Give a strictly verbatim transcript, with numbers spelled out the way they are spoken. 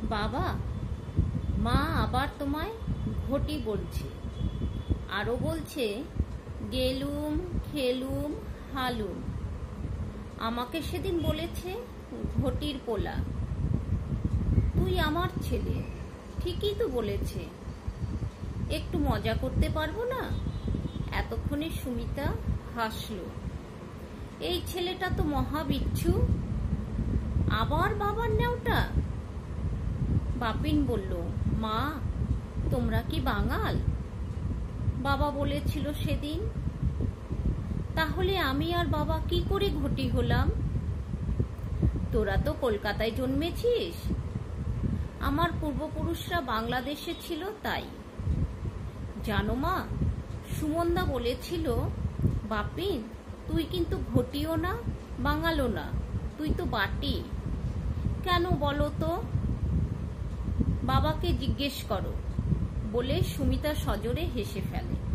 বাবা, মা আবার তোমায় ঘটি বলছে, আরো বলছে গেলুম খেলুম হালুম। আমাকে সেদিন বলেছে ঘটির পোলা। তুই আমার ছেলে, ঠিকই তো বলেছে, একটু মজা করতে পারবো না? এতক্ষণে সুমিতা হাসল। এই ছেলেটা তো মহাবিচ্ছু, আবার বাবার নেওটা। বাপিন বলল, মা তোমরা কি বাঙাল? বাবা বলেছিল সেদিন। তাহলে আমি আর বাবা কি করে ঘটি হলাম? তোরা তো কলকাতায় জন্মেছিস, আমার পূর্বপুরুষরা বাংলাদেশে ছিল তাই। জানো মা, সুমনদা বলেছিল, বাপিন তুই কিন্তু ঘটিও না বাঙালও না, তুই তো বাটি। কেন বলো তো? বাবাকে জিজ্ঞেস করো বলে সুমিতা সজোরে হেসে ফেলে।